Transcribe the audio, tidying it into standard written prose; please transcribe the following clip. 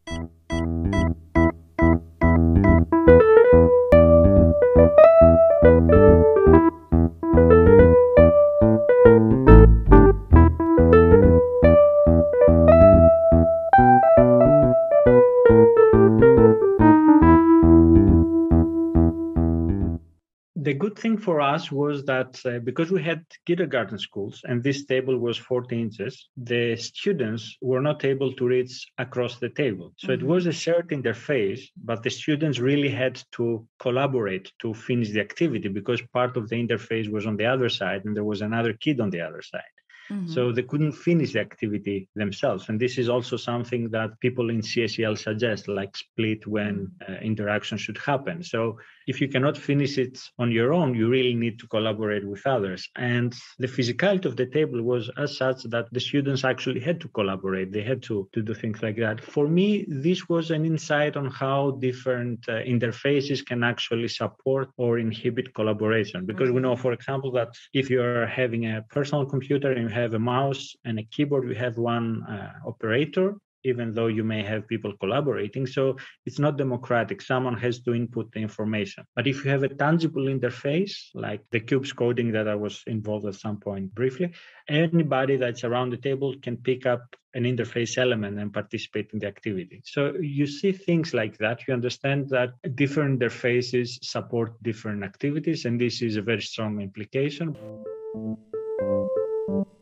The good thing for us was that because we had kindergarten schools and this table was 40 inches, the students were not able to reach across the table. So it was a shared interface, but the students really had to collaborate to finish the activity because part of the interface was on the other side and there was another kid on the other side. So they couldn't finish the activity themselves. And this is also something that people in CSEL suggest, like split when interaction should happen. So if you cannot finish it on your own, you really need to collaborate with others. And the physicality of the table was as such that the students actually had to collaborate. They had to do things like that. For me, this was an insight on how different interfaces can actually support or inhibit collaboration. Because we know, for example, that if you're having a personal computer and you have a mouse and a keyboard, you have one operator, even though you may have people collaborating. So it's not democratic. Someone has to input the information. But if you have a tangible interface, like the cubes coding that I was involved at some point briefly, anybody that's around the table can pick up an interface element and participate in the activity. So you see things like that. You understand that different interfaces support different activities, and this is a very strong implication.